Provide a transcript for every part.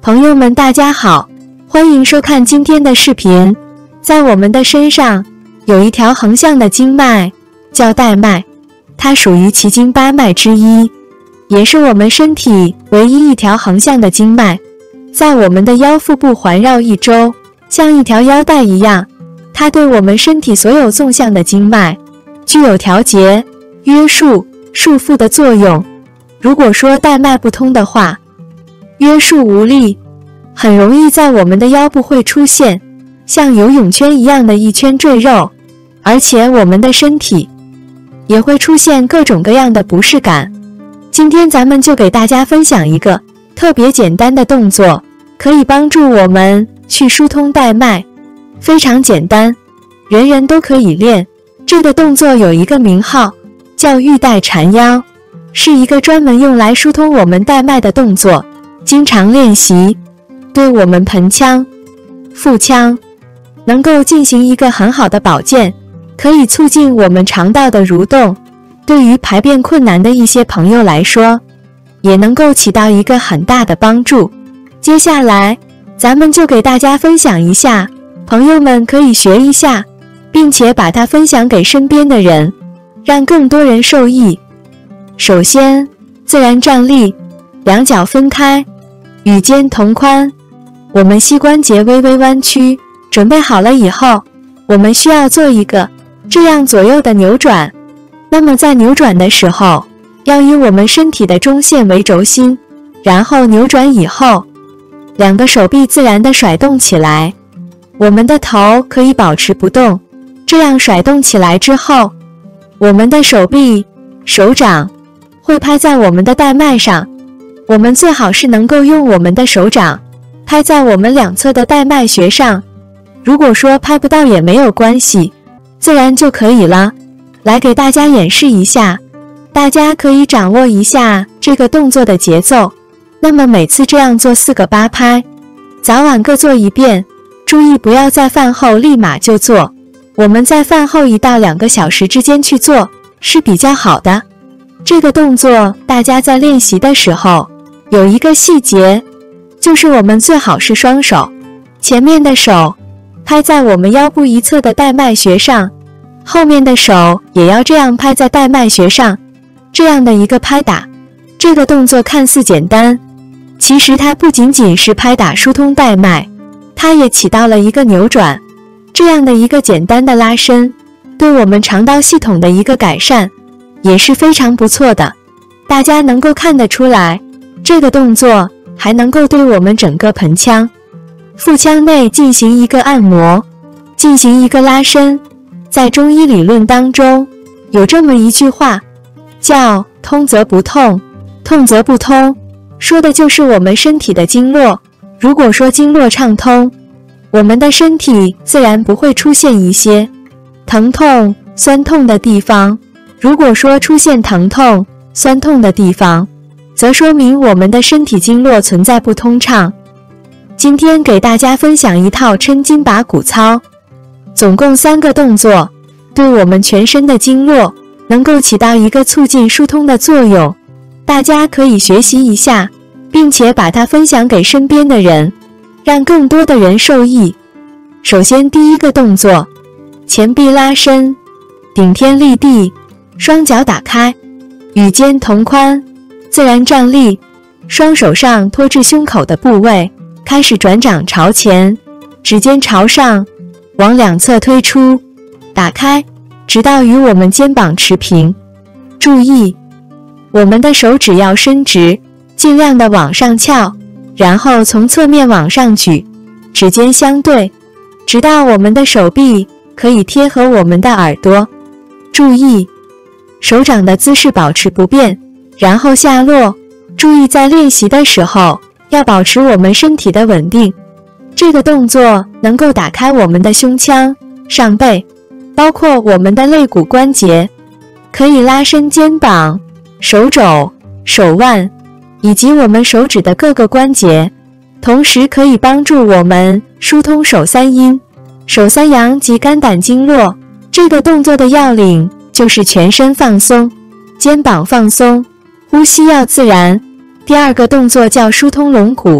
朋友们大家好，欢迎收看今天的视频。在我们的身上有一条横向的经脉，叫带脉，它属于奇经八脉之一，也是我们身体唯一一条横向的经脉，在我们的腰腹部环绕一周，像一条腰带一样。它对我们身体所有纵向的经脉具有调节、约束、束缚的作用。如果说带脉不通的话，约束无力，很容易在我们的腰部会出现像游泳圈一样的一圈赘肉，而且我们的身体也会出现各种各样的不适感。今天咱们就给大家分享一个特别简单的动作，可以帮助我们去疏通带脉，非常简单，人人都可以练。这个动作有一个名号，叫玉带缠腰，是一个专门用来疏通我们带脉的动作。经常练习，对我们盆腔、腹腔能够进行一个很好的保健，可以促进我们肠道的蠕动。对于排便困难的一些朋友来说，也能够起到一个很大的帮助。接下来，咱们就给大家分享一下，朋友们可以学一下，并且把它分享给身边的人，让更多人受益。首先，自然站立，两脚分开，与肩同宽，我们膝关节微微弯曲。准备好了以后，我们需要做一个这样左右的扭转。那么在扭转的时候，要以我们身体的中线为轴心，然后扭转以后，两个手臂自然地甩动起来，我们的头可以保持不动。这样甩动起来之后，我们的手臂、手掌会拍在我们的带脉上。我们最好是能够用我们的手掌拍在我们两侧的带脉穴上，如果说拍不到也没有关系，自然就可以了。来给大家演示一下，大家可以掌握一下这个动作的节奏。那么每次这样做4个8拍，早晚各做一遍，注意不要在饭后立马就做，我们在饭后1到2个小时之间去做是比较好的。这个动作大家在练习的时候有一个细节，就是我们最好是双手，前面的手拍在我们腰部一侧的带脉穴上，后面的手也要这样拍在带脉穴上，这样的一个拍打。这个动作看似简单，其实它不仅仅是拍打疏通带脉，它也起到了一个扭转，这样的一个简单的拉伸，对我们肠道系统的一个改善也是非常不错的。大家能够看得出来，这个动作还能够对我们整个盆腔、腹腔内进行一个按摩，进行一个拉伸。在中医理论当中，有这么一句话，叫通则不痛，痛则不通，说的就是我们身体的经络。如果说经络畅通，我们的身体自然不会出现一些疼痛、酸痛的地方。如果说出现疼痛、酸痛的地方，则说明我们的身体经络存在不通畅。今天给大家分享一套抻筋拔骨操，总共3个动作，对我们全身的经络能够起到一个促进疏通的作用。大家可以学习一下，并且把它分享给身边的人，让更多的人受益。首先第一个动作，前臂拉伸，顶天立地，双脚打开，与肩同宽，自然站立，双手上托至胸口的部位，开始转掌朝前，指尖朝上，往两侧推出，打开，直到与我们肩膀持平。注意，我们的手指要伸直，尽量的往上翘，然后从侧面往上举，指尖相对，直到我们的手臂可以贴合我们的耳朵。注意，手掌的姿势保持不变，然后下落。注意在练习的时候要保持我们身体的稳定。这个动作能够打开我们的胸腔、上背，包括我们的肋骨关节，可以拉伸肩膀、手肘、手腕以及我们手指的各个关节，同时可以帮助我们疏通手三阴、手三阳及肝胆经络。这个动作的要领就是全身放松，肩膀放松，呼吸要自然。第二个动作叫疏通龙骨，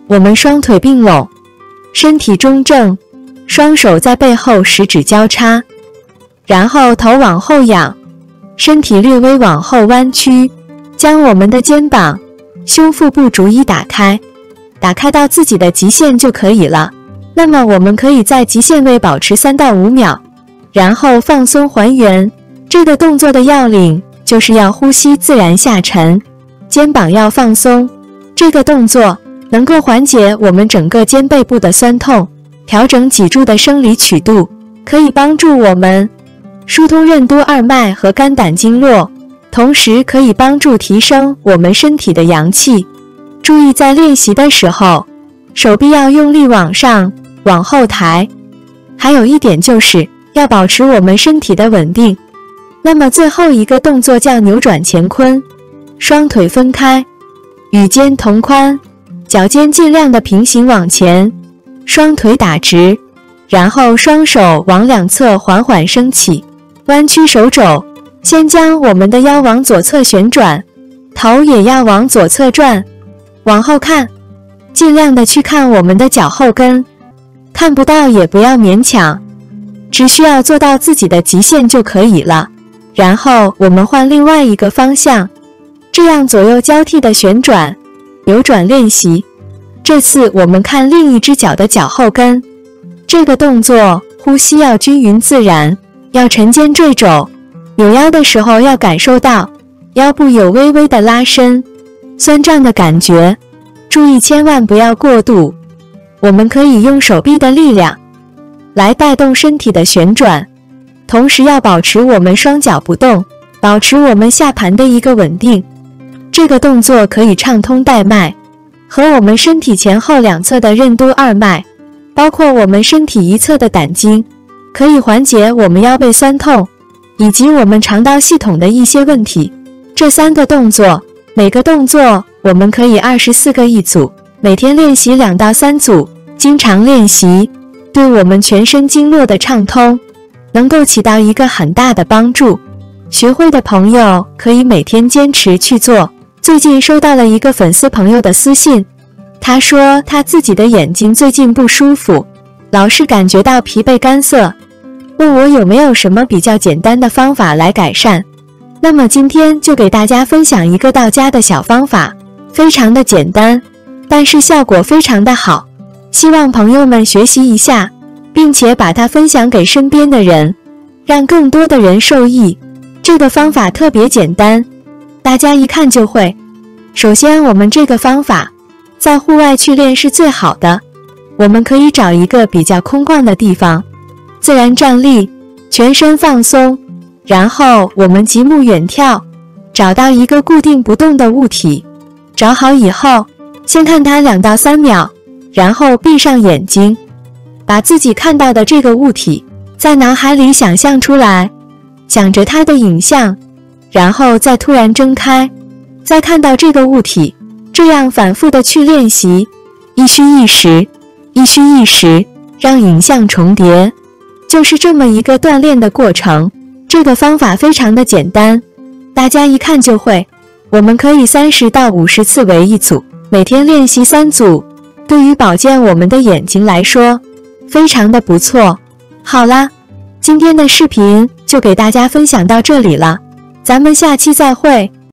我们双腿并拢，身体中正，双手在背后十指交叉，然后头往后仰，身体略微往后弯曲，将我们的肩膀、胸腹部逐一打开，打开到自己的极限就可以了。那么我们可以在极限位保持3到5秒，然后放松还原。这个动作的要领就是要呼吸自然下沉，肩膀要放松。这个动作能够缓解我们整个肩背部的酸痛，调整脊柱的生理曲度，可以帮助我们疏通任督二脉和肝胆经络，同时可以帮助提升我们身体的阳气。注意在练习的时候，手臂要用力往上、往后抬。还有一点就是要保持我们身体的稳定。那么最后一个动作叫扭转乾坤，双腿分开，与肩同宽，脚尖尽量的平行往前，双腿打直，然后双手往两侧缓缓升起，弯曲手肘，先将我们的腰往左侧旋转，头也要往左侧转，往后看，尽量的去看我们的脚后跟，看不到也不要勉强，只需要做到自己的极限就可以了。然后我们换另外一个方向，这样左右交替的旋转、扭转练习。这次我们看另一只脚的脚后跟。这个动作呼吸要均匀自然，要沉肩坠肘，扭腰的时候要感受到腰部有微微的拉伸、酸胀的感觉，注意千万不要过度。我们可以用手臂的力量来带动身体的旋转，同时要保持我们双脚不动，保持我们下盘的一个稳定。这个动作可以畅通带脉和我们身体前后两侧的任督二脉，包括我们身体一侧的胆经，可以缓解我们腰背酸痛以及我们肠道系统的一些问题。这3个动作，每个动作我们可以24个一组，每天练习2到3组，经常练习，对我们全身经络的畅通能够起到一个很大的帮助。学会的朋友可以每天坚持去做。最近收到了一个粉丝朋友的私信，他说他自己的眼睛最近不舒服，老是感觉到疲惫干涩，问我有没有什么比较简单的方法来改善。那么今天就给大家分享一个到家的小方法，非常的简单，但是效果非常的好，希望朋友们学习一下，并且把它分享给身边的人，让更多的人受益。这个方法特别简单，大家一看就会。首先，我们这个方法在户外去练是最好的。我们可以找一个比较空旷的地方，自然站立，全身放松，然后我们极目远眺，找到一个固定不动的物体。找好以后，先看它2到3秒，然后闭上眼睛，把自己看到的这个物体在脑海里想象出来，想着它的影像，然后再突然睁开，再看到这个物体，这样反复的去练习，一虚一实，一虚一实，让影像重叠，就是这么一个锻炼的过程。这个方法非常的简单，大家一看就会。我们可以30到50次为一组，每天练习3组，对于保健我们的眼睛来说，非常的不错。好啦，今天的视频就给大家分享到这里了，咱们下期再会。